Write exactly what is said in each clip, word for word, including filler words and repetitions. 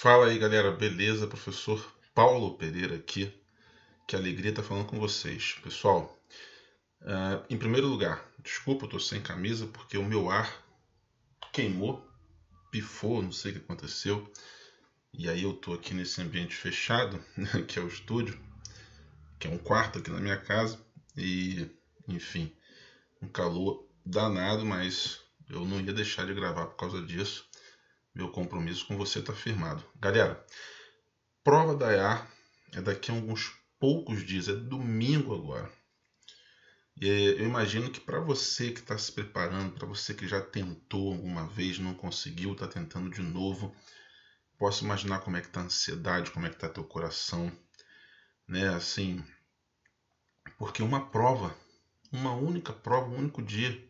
Fala aí, galera, beleza? Professor Paulo Pereira aqui. Que alegria estar falando com vocês. Pessoal, uh, em primeiro lugar, desculpa, eu tô sem camisa porque o meu ar queimou, pifou, não sei o que aconteceu. E aí eu tô aqui nesse ambiente fechado, que é o estúdio, que é um quarto aqui na minha casa. E, enfim, um calor danado, mas eu não ia deixar de gravar por causa disso. Meu compromisso com você está firmado. Galera, prova da E A é daqui a alguns poucos dias, é domingo agora. E eu imagino que para você que está se preparando, para você que já tentou alguma vez, não conseguiu, está tentando de novo, posso imaginar como é que está a ansiedade, como é que está teu coração, né? Assim, porque uma prova, uma única prova, um único dia,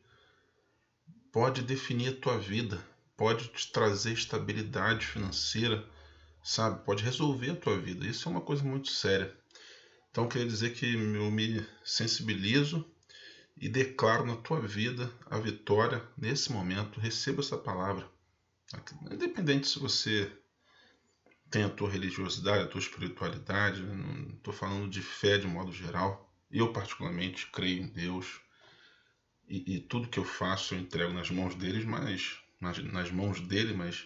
pode definir a tua vida, pode te trazer estabilidade financeira, sabe? Pode resolver a tua vida. Isso é uma coisa muito séria. Então, queria dizer que eu me sensibilizo e declaro na tua vida a vitória nesse momento. Receba essa palavra. Independente se você tem a tua religiosidade, a tua espiritualidade, não estou falando de fé de modo geral. Eu, particularmente, creio em Deus. E, e tudo que eu faço eu entrego nas mãos deles, mas nas, nas mãos dele, mas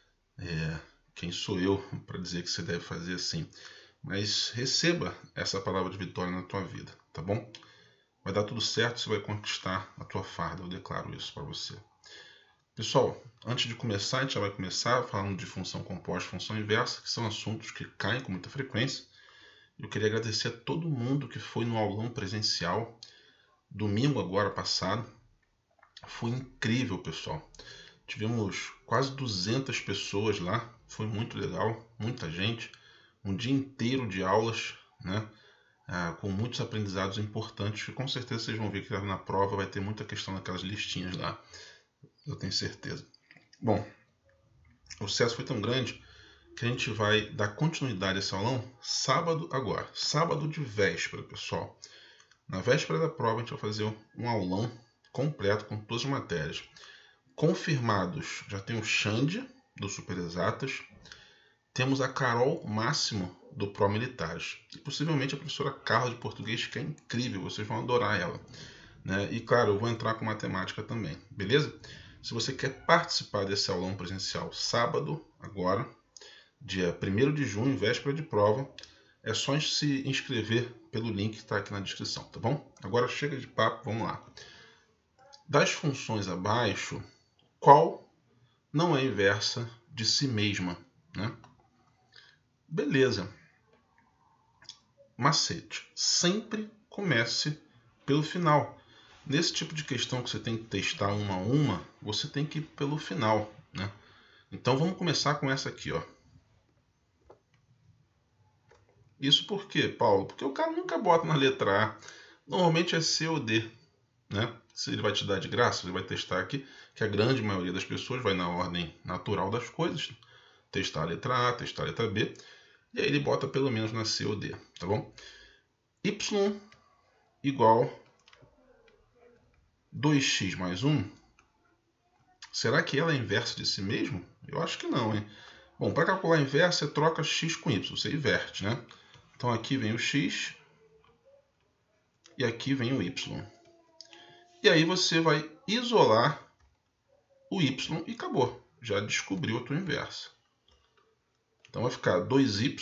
é, quem sou eu para dizer que você deve fazer assim? Mas receba essa palavra de vitória na tua vida, tá bom? Vai dar tudo certo, você vai conquistar a tua farda, eu declaro isso para você. Pessoal, antes de começar, a gente já vai começar falando de função composta e função inversa, que são assuntos que caem com muita frequência. Eu queria agradecer a todo mundo que foi no aulão presencial, domingo agora passado. Foi incrível, pessoal. Tivemos quase duzentas pessoas lá, foi muito legal, muita gente. Um dia inteiro de aulas, né? Ah, com muitos aprendizados importantes, que com certeza vocês vão ver que na prova vai ter muita questão daquelas listinhas lá, eu tenho certeza. Bom, o sucesso foi tão grande que a gente vai dar continuidade a esse aulão sábado agora, sábado de véspera, pessoal. Na véspera da prova a gente vai fazer um aulão completo com todas as matérias. Confirmados, já tem o Xande, do Super Exatas, temos a Carol Máximo, do Pro Militares, e possivelmente a professora Carla de Português, que é incrível, vocês vão adorar ela, né? E claro, eu vou entrar com matemática também, beleza? Se você quer participar desse aulão presencial sábado, agora, dia primeiro de junho, véspera de prova, é só se inscrever pelo link que está aqui na descrição, tá bom? Agora chega de papo, vamos lá. Das funções abaixo, qual não é inversa de si mesma, né? Beleza. Macete. Sempre comece pelo final. Nesse tipo de questão que você tem que testar uma a uma, você tem que ir pelo final, né? Então vamos começar com essa aqui, ó. Isso por quê, Paulo? Porque o cara nunca bota na letra A. Normalmente é C ou D, né? Se ele vai te dar de graça, ele vai testar aqui, que a grande maioria das pessoas vai na ordem natural das coisas, testar a letra A, testar a letra B, e aí ele bota pelo menos na C ou D, tá bom? Y igual dois x mais um. Será que ela é inversa de si mesmo? Eu acho que não, hein? Bom, para calcular a inversa, você troca x com y, você inverte, né? Então aqui vem o x e aqui vem o y. E aí você vai isolar o y e acabou. Já descobriu a tua inversa. Então vai ficar dois y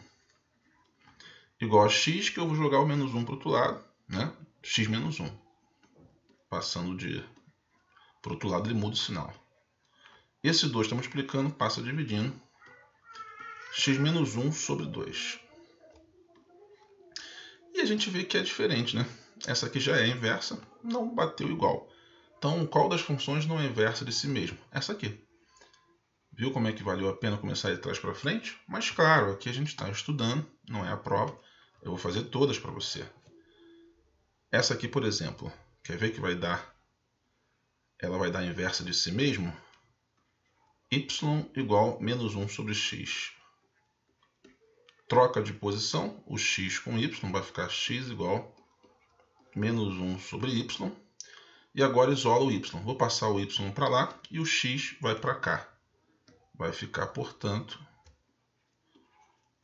igual a x, que eu vou jogar o menos um para o outro lado, né? X menos um. Passando de para o outro lado, ele muda o sinal. Esse dois está multiplicando, passa dividindo. X menos um sobre dois. E a gente vê que é diferente, né? Essa aqui já é inversa, não bateu igual. Então, qual das funções não é inversa de si mesmo? Essa aqui. Viu como é que valeu a pena começar de trás para frente? Mas claro, aqui a gente está estudando, não é a prova. Eu vou fazer todas para você. Essa aqui, por exemplo, quer ver que vai dar? Ela vai dar a inversa de si mesmo? Y igual menos um sobre x. Troca de posição, o x com y, vai ficar x igual menos um sobre y. E agora isola o y. Vou passar o y para lá e o x vai para cá. Vai ficar, portanto,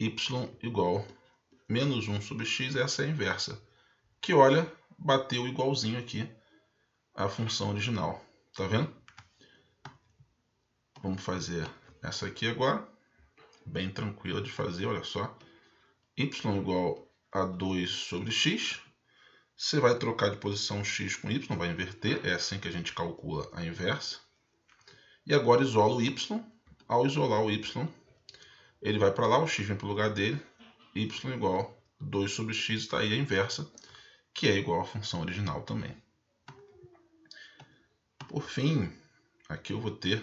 y igual menos um sobre x, essa é a inversa. Que olha, bateu igualzinho aqui a função original. Tá vendo? Vamos fazer essa aqui agora. Bem tranquila de fazer, olha só. Y igual a dois sobre x. Você vai trocar de posição x com y, vai inverter. É assim que a gente calcula a inversa. E agora isola o y. Ao isolar o y, ele vai para lá, o x vem para o lugar dele. Y igual a dois sobre x, está aí a inversa, que é igual à função original também. Por fim, aqui eu vou ter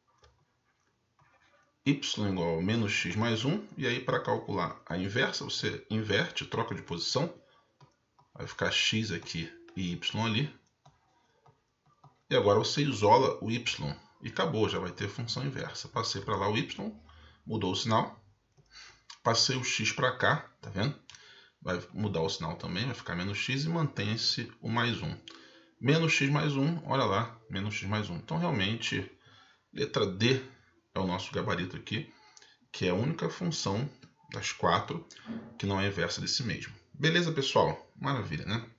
y igual a menos x mais um. E aí, para calcular a inversa, você inverte, troca de posição. Vai ficar x aqui e y ali. E agora você isola o y. E acabou, já vai ter função inversa. Passei para lá o y, mudou o sinal. Passei o x para cá, tá vendo? Vai mudar o sinal também, vai ficar menos x e mantém-se o mais um. Menos x mais um, olha lá, menos x mais um. Então, realmente, letra D é o nosso gabarito aqui, que é a única função das quatro que não é inversa desse mesmo. Beleza, pessoal? Maravilha, né?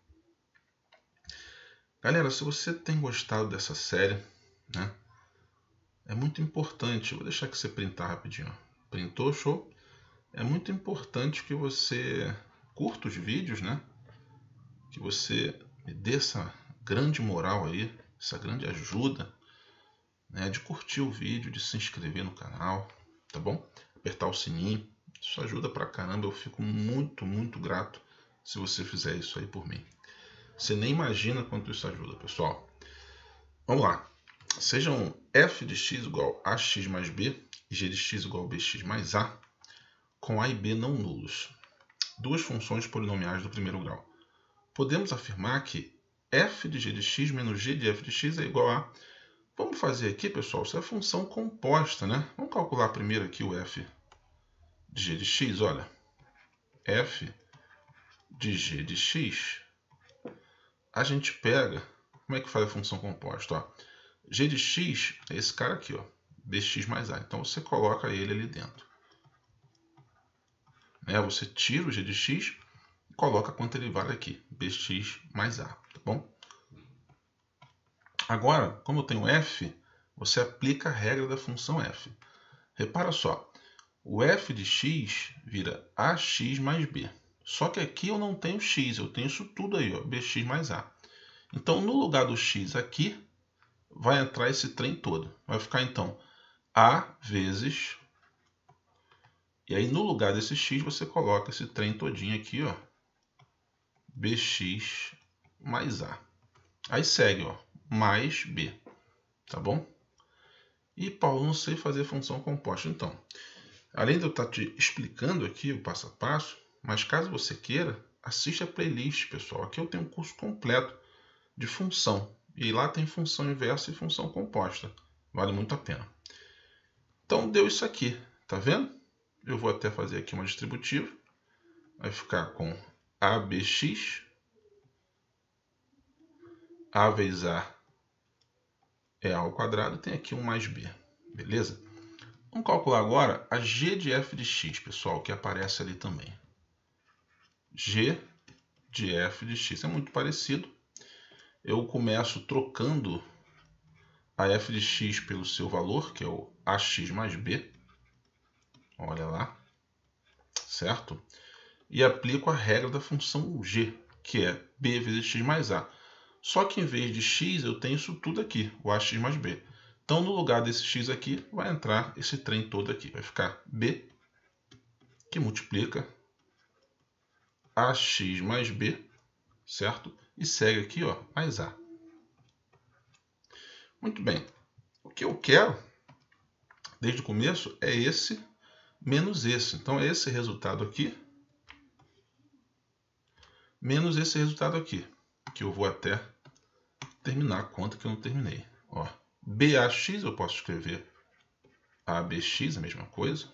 Galera, se você tem gostado dessa série, né? É muito importante, vou deixar que você printar rapidinho. Printou, show? É muito importante que você curta os vídeos, né? Que você me dê essa grande moral aí, essa grande ajuda, né? De curtir o vídeo, de se inscrever no canal, tá bom? Apertar o sininho, isso ajuda pra caramba, eu fico muito, muito grato se você fizer isso aí por mim. Você nem imagina quanto isso ajuda, pessoal. Vamos lá. Sejam f de x igual a x mais b e g de x igual a bx mais a, com a e b não nulos. Duas funções polinomiais do primeiro grau. Podemos afirmar que f de g de x menos g de f de x é igual a... Vamos fazer aqui, pessoal, isso é função composta, né? Vamos calcular primeiro aqui o f de g de x, olha. F de g de x, a gente pega... Como é que faz a função composta? Ó, g de x é esse cara aqui, ó, bx mais a. Então, você coloca ele ali dentro. Né? Você tira o g de x e coloca quanto ele vale aqui, bx mais a, tá bom? Agora, como eu tenho f, você aplica a regra da função f. Repara só, o f de x vira ax mais b. Só que aqui eu não tenho x, eu tenho isso tudo aí, ó, bx mais a. Então, no lugar do x aqui, vai entrar esse trem todo. Vai ficar, então, a vezes... E aí, no lugar desse x, você coloca esse trem todinho aqui, ó, bx mais a. Aí segue, ó, mais b, tá bom? E, Paulo, não sei fazer função composta. Então, além de eu estar te explicando aqui o passo a passo, mas caso você queira, assista a playlist, pessoal. Aqui eu tenho um curso completo de função. E lá tem função inversa e função composta. Vale muito a pena. Então, deu isso aqui, tá vendo? Eu vou até fazer aqui uma distributiva. Vai ficar com abx. A vezes A é A ao quadrado. Tem aqui um mais B. Beleza? Vamos calcular agora a g de f de x, pessoal, que aparece ali também. G de f de x. É muito parecido. Eu começo trocando a f de x pelo seu valor, que é o ax mais b. Olha lá. Certo? E aplico a regra da função g, que é b vezes x mais a. Só que em vez de x, eu tenho isso tudo aqui, o ax mais b. Então, no lugar desse x aqui, vai entrar esse trem todo aqui. Vai ficar b, que multiplica ax mais b, certo? E segue aqui, ó, mais a. Muito bem. O que eu quero, desde o começo, é esse menos esse. Então, é esse resultado aqui menos esse resultado aqui, que eu vou até terminar a conta que eu não terminei. Ó, bax eu posso escrever abx, a mesma coisa,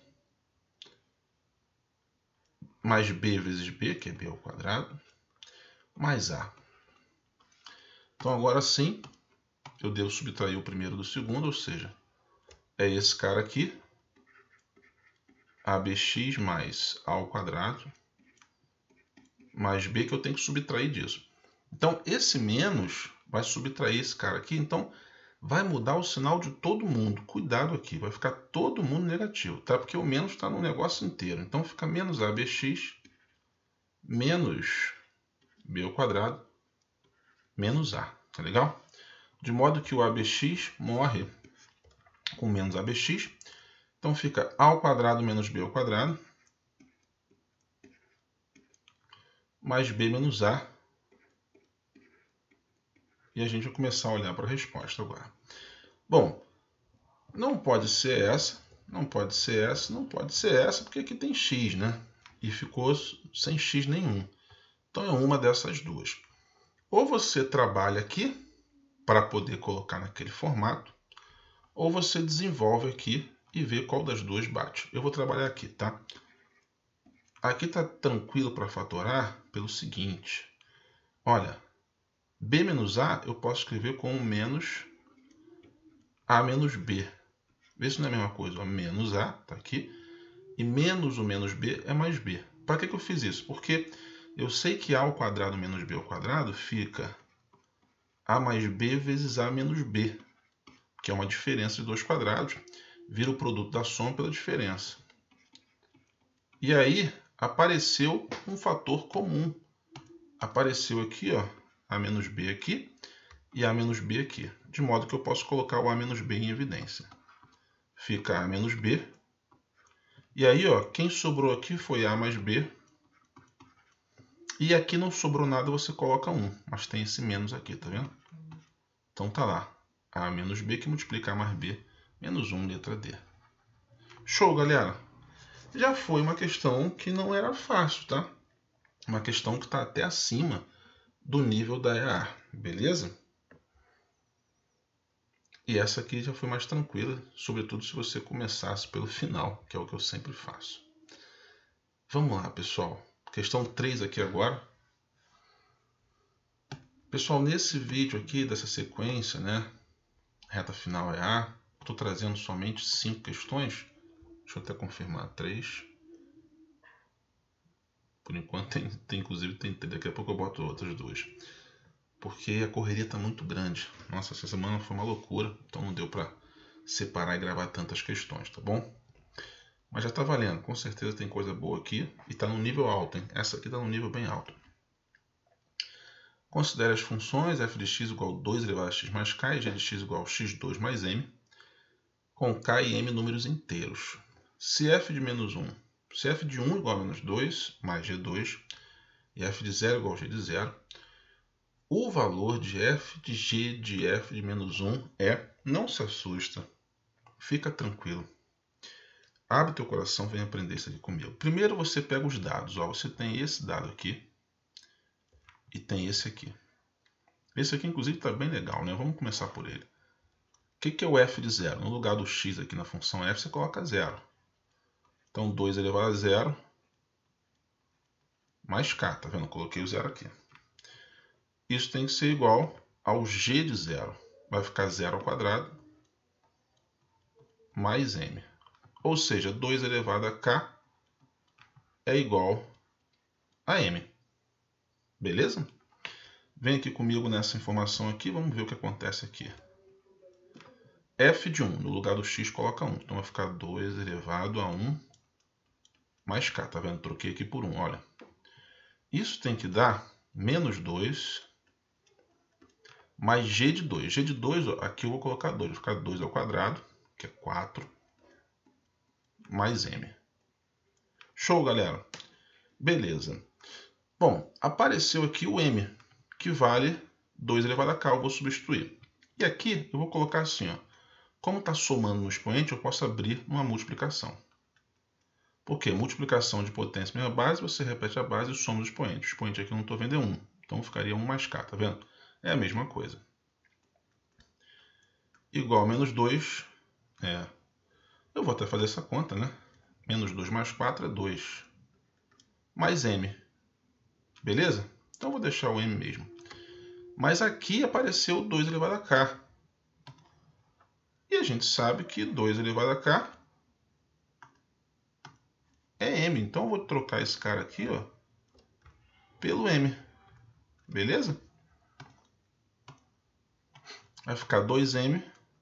mais b vezes b, que é b ao quadrado, mais a. Então, agora sim, eu devo subtrair o primeiro do segundo, ou seja, é esse cara aqui, A B X mais A ao quadrado mais B, que eu tenho que subtrair disso. Então, esse menos vai subtrair esse cara aqui, então vai mudar o sinal de todo mundo. Cuidado aqui, vai ficar todo mundo negativo, tá? Porque o menos está no negócio inteiro. Então, fica menos A B X menos B ao quadrado menos A, tá legal? De modo que o A B X morre com menos A B X. Então, fica A ao quadrado menos B ao quadrado mais B menos A. E a gente vai começar a olhar para a resposta agora. Bom, não pode ser essa, não pode ser essa, não pode ser essa, porque aqui tem x, né? E ficou sem x nenhum. Então é uma dessas duas. Ou você trabalha aqui para poder colocar naquele formato, ou você desenvolve aqui e vê qual das duas bate. Eu vou trabalhar aqui, tá? Aqui está tranquilo para fatorar pelo seguinte. Olha, B menos A eu posso escrever como menos A menos B. Vê se não é a mesma coisa. Ó, menos A, tá aqui. E menos o menos B é mais B. Para que, que eu fiz isso? Porque eu sei que A ao quadrado menos B ao quadrado fica A mais B vezes A menos B, que é uma diferença de dois quadrados. Vira o produto da soma pela diferença. E aí apareceu um fator comum. Apareceu aqui, ó, A menos B aqui e A menos B aqui. De modo que eu posso colocar o A menos B em evidência. Fica A menos B. E aí, ó, quem sobrou aqui foi A mais B. E aqui não sobrou nada, você coloca um. Mas tem esse menos aqui, tá vendo? Então tá lá. A menos B que multiplica A mais B. Menos um, letra D. Show, galera? Já foi uma questão que não era fácil, tá? Uma questão que está até acima do nível da E A. Beleza? E essa aqui já foi mais tranquila, sobretudo se você começasse pelo final, que é o que eu sempre faço. Vamos lá, pessoal. Questão três aqui agora. Pessoal, nesse vídeo aqui, dessa sequência, né, reta final E A, estou trazendo somente cinco questões. Deixa eu até confirmar, três. Por enquanto, tem, tem inclusive, tem, daqui a pouco eu boto outras duas. Porque a correria está muito grande. Nossa, essa semana foi uma loucura, então não deu para separar e gravar tantas questões, tá bom? Mas já está valendo, com certeza tem coisa boa aqui e está no nível alto, hein? Essa aqui está no nível bem alto. Considere as funções f de x igual a dois elevado a x mais k e g de x igual a x dois mais m, com k e m números inteiros. Se f de menos um, se f de um igual a menos dois mais g dois e f de zero igual a g de zero, o valor de f de g de f de menos um é, não se assusta, fica tranquilo. Abre teu coração, vem aprender isso aqui comigo. Primeiro você pega os dados, ó, você tem esse dado aqui e tem esse aqui. Esse aqui inclusive está bem legal, né? Vamos começar por ele. O que, que é o f de zero? No lugar do x aqui na função f, você coloca zero. Então dois elevado a zero mais k, tá vendo? Eu coloquei o zero aqui. Isso tem que ser igual ao g de zero. Vai ficar zero ao quadrado mais m. Ou seja, dois elevado a k é igual a m. Beleza? Vem aqui comigo nessa informação aqui, vamos ver o que acontece aqui. F de um, no lugar do x, coloca um. Então vai ficar dois elevado a um mais k. Tá vendo? Troquei aqui por um, olha. Isso tem que dar menos dois mais g de dois. G de dois, ó, aqui eu vou colocar dois. Vai ficar dois ao quadrado, que é quatro, mais m. Show, galera? Beleza. Bom, apareceu aqui o m, que vale dois elevado a k. Eu vou substituir. E aqui eu vou colocar assim, ó. Como está somando no expoente, eu posso abrir uma multiplicação. Por quê? Multiplicação de potência mesma base, você repete a base e soma os expoentes. O expoente aqui eu não estou vendo é um. Então ficaria um mais k, tá vendo? É a mesma coisa. Igual a menos dois. É. Eu vou até fazer essa conta, né? Menos dois mais quatro é dois. Mais m. Beleza? Então eu vou deixar o m mesmo. Mas aqui apareceu dois elevado a k. E a gente sabe que dois elevado a k m. Então eu vou trocar esse cara aqui, ó, pelo m. Beleza? Vai ficar dois m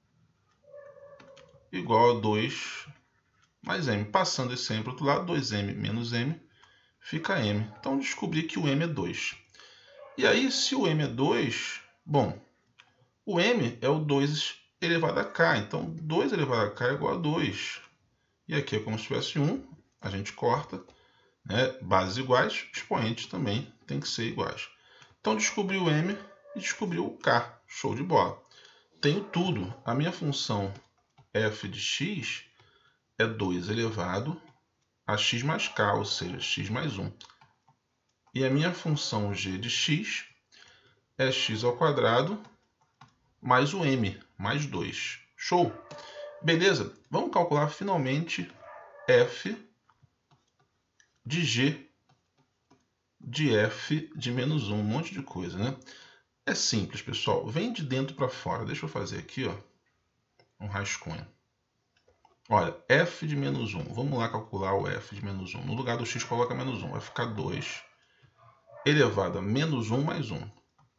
igual a dois mais m. Passando esse m para o outro lado, dois m menos m fica m. Então descobri que o m é dois. E aí, se o m é dois, bom, o m é o dois elevado a k. Então dois elevado a k é igual a dois. E aqui é como se tivesse um, a gente corta, né? Bases iguais, expoentes também tem que ser iguais. Então descobri o m e descobri o k. Show de bola. Tenho tudo. A minha função f de x é dois elevado a x mais k, ou seja, x mais um. E a minha função g de x é x ao quadrado mais o m, mais dois. Show? Beleza? Vamos calcular finalmente f de g de f de menos um. Um monte de coisa, né? É simples, pessoal. Vem de dentro para fora. Deixa eu fazer aqui, ó, um rascunho. Olha, f de menos um. Vamos lá calcular o f de menos um. No lugar do x, coloca menos um. Vai ficar dois elevado a menos um mais um.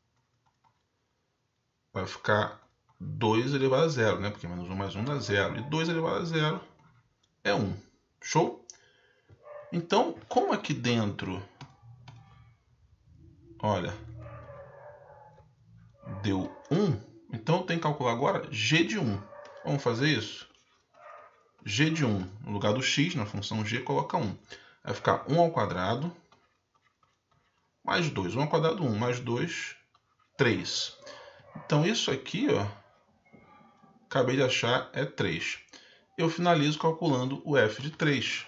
Vai ficar dois elevado a zero, né? Porque menos um mais um dá zero. E dois elevado a zero é um. Show? Então, como aqui dentro, olha, deu um, então eu tenho que calcular agora g de um. Vamos fazer isso? G de um, no lugar do x, na função g, coloca um. Vai ficar um ao quadrado, mais dois. um ao quadrado, um, mais dois, três. Então isso aqui, ó, acabei de achar, é três. Eu finalizo calculando o f de três.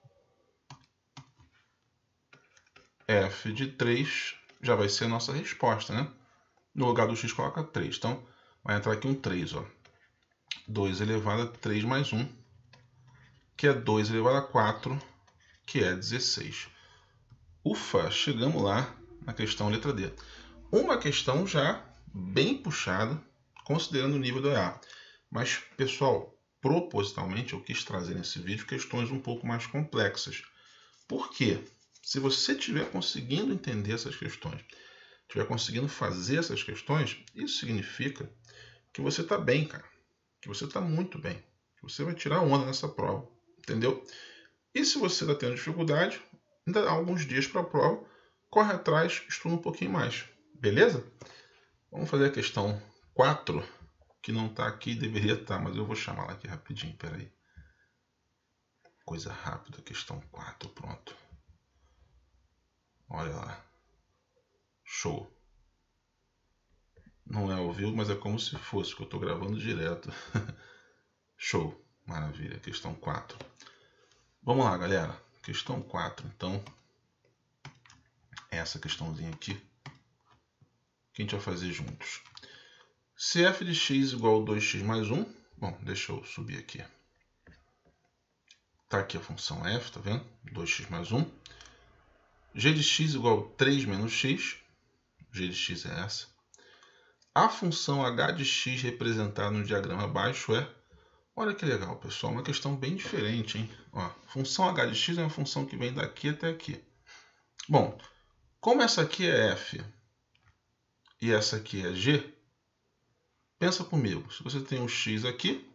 F de três já vai ser a nossa resposta, né? No lugar do x, coloca três. Então, vai entrar aqui um três, ó. dois elevado a três mais um, que é dois elevado a quatro, que é dezesseis. Ufa, chegamos lá na questão letra D. Uma questão já bem puxada, considerando o nível do E A. Mas, pessoal, propositalmente eu quis trazer nesse vídeo questões um pouco mais complexas. Por quê? Se você estiver conseguindo entender essas questões, estiver conseguindo fazer essas questões, isso significa que você está bem, cara. Que você está muito bem. Que você vai tirar onda nessa prova. Entendeu? E se você está tendo dificuldade, ainda há alguns dias para a prova, corre atrás, estuda um pouquinho mais. Beleza? Vamos fazer a questão quatro, que não está aqui, deveria estar, mas eu vou chamar ela aqui rapidinho, peraí. Coisa rápida, questão quatro, pronto. Olha lá. Show. Não é ao vivo, mas é como se fosse, que eu estou gravando direto. Show. Maravilha. Questão quatro. Vamos lá, galera. Questão quatro, então. Essa questãozinha aqui, que a gente vai fazer juntos. Se f de x igual a dois x mais um, bom, deixa eu subir aqui. Tá aqui a função f, tá vendo? dois x mais um. G de x igual a três menos x. G de x é essa. A função h de x representada no diagrama abaixo é... Olha que legal, pessoal. Uma questão bem diferente, hein? Ó, função h de x é uma função que vem daqui até aqui. Bom, como essa aqui é f e essa aqui é g, pensa comigo. Se você tem um x aqui,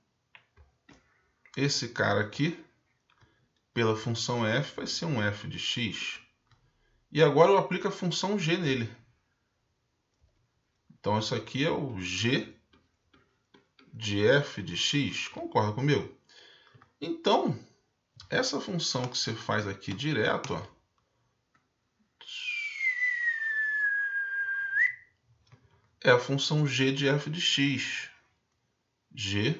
esse cara aqui, pela função f, vai ser um f de x. E agora eu aplico a função g nele. Então, isso aqui é o g de f de x. Concorda comigo? Então, essa função que você faz aqui direto, ó, é a função g de f de x. G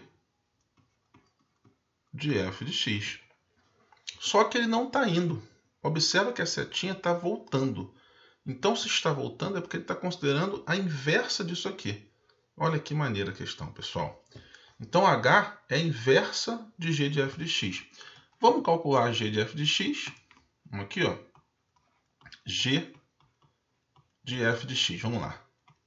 de f de x. Só que ele não está indo. Observa que a setinha está voltando. Então, se está voltando, é porque ele está considerando a inversa disso aqui. Olha que maneira a questão, pessoal. Então, h é a inversa de g de f de x. Vamos calcular g de f de x. Vamos aqui, ó. G de f de x. Vamos lá.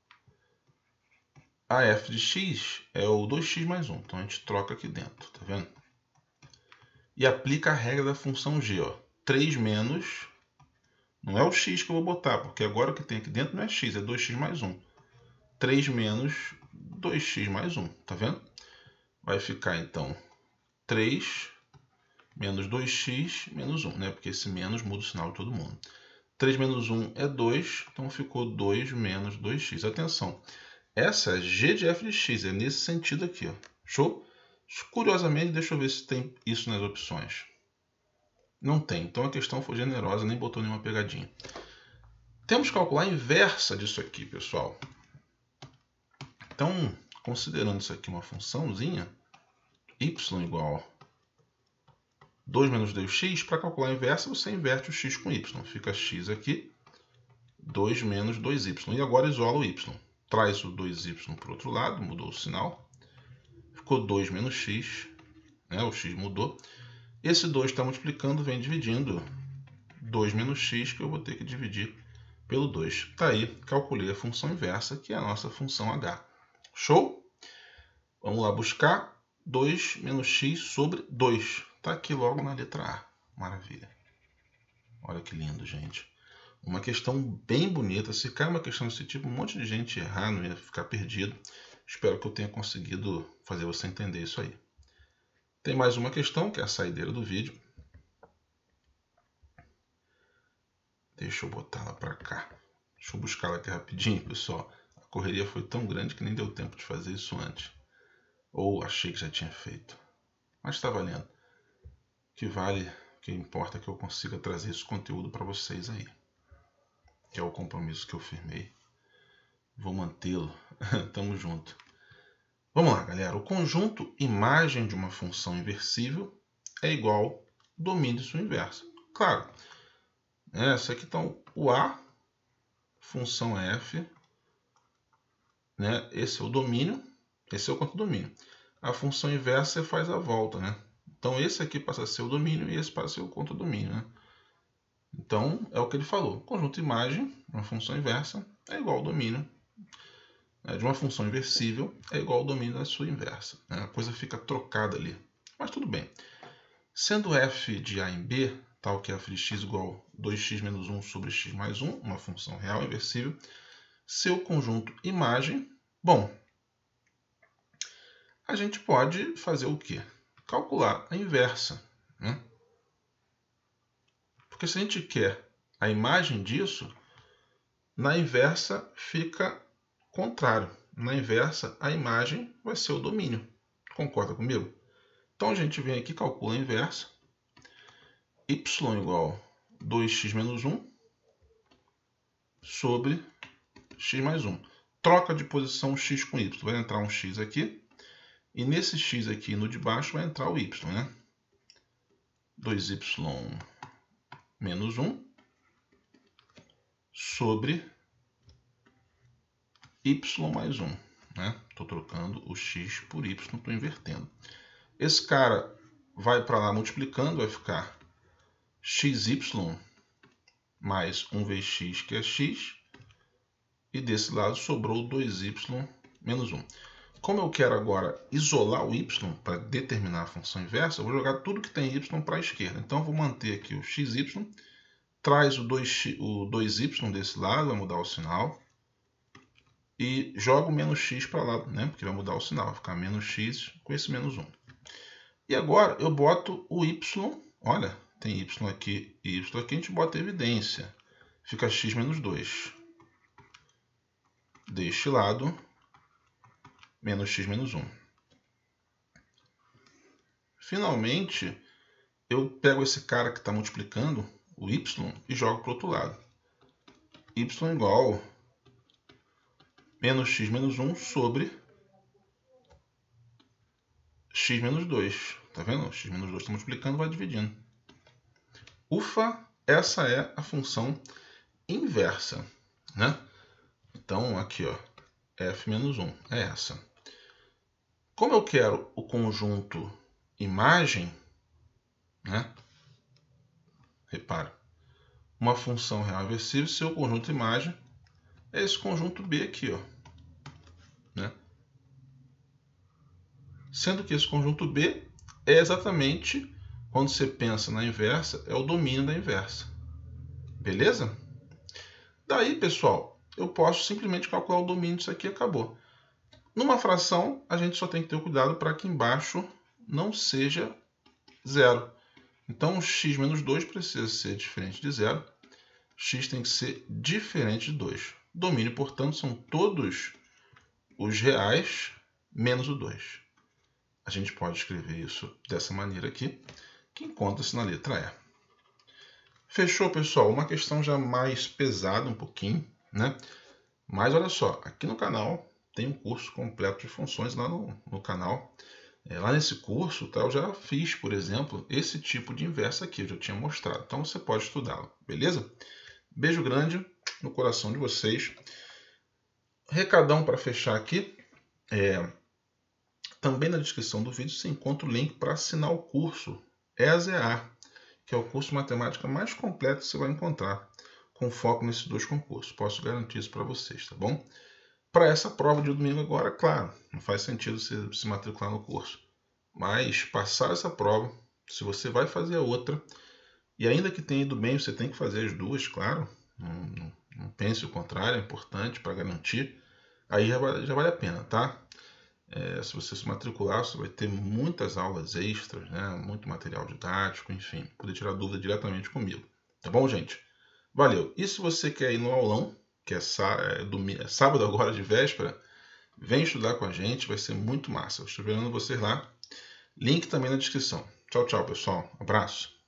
A f de x é o dois x mais um. Então, a gente troca aqui dentro, tá vendo? E aplica a regra da função g, ó. três menos... Não é o x que eu vou botar, porque agora o que tem aqui dentro não é x, é dois x mais um. três menos dois x mais um, tá vendo? Vai ficar, então, três menos dois x menos um, né? Porque esse menos muda o sinal de todo mundo. três menos um é dois, então ficou dois menos dois x. Atenção, essa é g de f de x, é nesse sentido aqui, ó. Show? Curiosamente, deixa eu ver se tem isso nas opções. Não tem, então a questão foi generosa, nem botou nenhuma pegadinha. Temos que calcular a inversa disso aqui, pessoal. Então, considerando isso aqui uma funçãozinha, y igual a dois menos dois x, para calcular a inversa, você inverte o x com y. Fica x aqui, dois menos dois y. E agora isola o y. Traz o dois y para o outro lado, mudou o sinal. Ficou dois menos x, né? O x mudou. Esse dois está multiplicando, vem dividindo dois menos x, que eu vou ter que dividir pelo dois. Está aí, calculei a função inversa, que é a nossa função h. Show? Vamos lá buscar dois menos x sobre dois. Está aqui logo na letra A. Maravilha. Olha que lindo, gente. Uma questão bem bonita. Se cair uma questão desse tipo, um monte de gente ia errar, não ia ficar perdido. Espero que eu tenha conseguido fazer você entender isso aí. Tem mais uma questão, que é a saideira do vídeo. Deixa eu botar ela para cá. Deixa eu buscar ela aqui rapidinho, pessoal. A correria foi tão grande que nem deu tempo de fazer isso antes. Ou achei que já tinha feito. Mas está valendo. O que vale, o que importa é que eu consiga trazer esse conteúdo para vocês aí. Que é o compromisso que eu firmei. Vou mantê-lo. Tamo junto. Vamos lá, galera. O conjunto imagem de uma função inversível é igual ao domínio de sua inversa. Claro, essa aqui está o A, função f, né? Esse é o domínio, esse é o contradomínio. A função inversa faz a volta, né? Então esse aqui passa a ser o domínio e esse passa a ser o contradomínio, né? Então é o que ele falou. Conjunto imagem, uma função inversa, é igual ao domínio de uma função inversível é igual ao domínio da sua inversa. Né? A coisa fica trocada ali. Mas tudo bem. Sendo f de a em b, tal que f de x igual a dois x menos um sobre x mais um, uma função real inversível, seu conjunto imagem, bom, a gente pode fazer o quê? Calcular a inversa. Né? Porque se a gente quer a imagem disso, na inversa fica contrário. Na inversa, a imagem vai ser o domínio. Concorda comigo? Então, a gente vem aqui e calcula a inversa. Y igual a dois x menos um sobre x mais um. Troca de posição x com y. Vai entrar um x aqui. E nesse x aqui, no de baixo, vai entrar o y. Né? dois y menos um sobre y mais um. Estou né? trocando o x por y, estou invertendo. Esse cara vai para lá multiplicando, vai ficar xy mais um vezes x, que é x. E desse lado sobrou dois y menos um. Como eu quero agora isolar o y para determinar a função inversa, eu vou jogar tudo que tem y para a esquerda. Então, eu vou manter aqui o xy, traz o dois y desse lado, vai mudar o sinal. E joga o menos x para lá, né? Porque vai mudar o sinal, vai ficar menos x com esse menos um. E agora eu boto o y, olha, tem y aqui e y aqui, a gente bota evidência. Fica x menos dois. Deste lado, menos x menos um. Finalmente, eu pego esse cara que está multiplicando, o y, e jogo para o outro lado. Y igual a menos x menos um sobre x menos dois. Tá vendo? X menos dois está multiplicando, vai dividindo. Ufa, essa é a função inversa. Né? Então, aqui, ó, f menos um é essa. Como eu quero o conjunto imagem, né? Repara, uma função real inversível, seu conjunto imagem é esse conjunto B aqui, ó. Né? Sendo que esse conjunto B é exatamente quando você pensa na inversa, é o domínio da inversa. Beleza? Daí, pessoal, eu posso simplesmente calcular o domínio disso aqui e acabou. Numa fração, a gente só tem que ter cuidado para que embaixo não seja zero. Então, o x menos dois precisa ser diferente de zero. X tem que ser diferente de dois. Domínio, portanto, são todos os reais menos o dois. A gente pode escrever isso dessa maneira aqui, que encontra-se na letra E. Fechou, pessoal? Uma questão já mais pesada um pouquinho, né? Mas olha só, aqui no canal tem um curso completo de funções lá no, no canal. É, lá nesse curso, tá, eu já fiz, por exemplo, esse tipo de inversa aqui, eu já tinha mostrado. Então você pode estudá-lo, beleza? Beijo grande no coração de vocês. Recadão para fechar aqui. É, também na descrição do vídeo você encontra o link para assinar o curso E S E A, que é o curso de matemática mais completo que você vai encontrar, com foco nesses dois concursos. Posso garantir isso para vocês, tá bom? Para essa prova de domingo agora, claro, não faz sentido você se matricular no curso. Mas passar essa prova, se você vai fazer a outra, e ainda que tenha ido bem, você tem que fazer as duas, claro. Não, não, não pense o contrário, é importante para garantir. Aí já vale, já vale a pena, tá? É, se você se matricular, você vai ter muitas aulas extras, né? Muito material didático, enfim, poder tirar dúvida diretamente comigo. Tá bom, gente? Valeu! E se você quer ir no aulão, que é, sá, é, domingo, é sábado agora de véspera, vem estudar com a gente, vai ser muito massa. Eu estou esperando vocês lá. Link também na descrição. Tchau, tchau, pessoal. Abraço.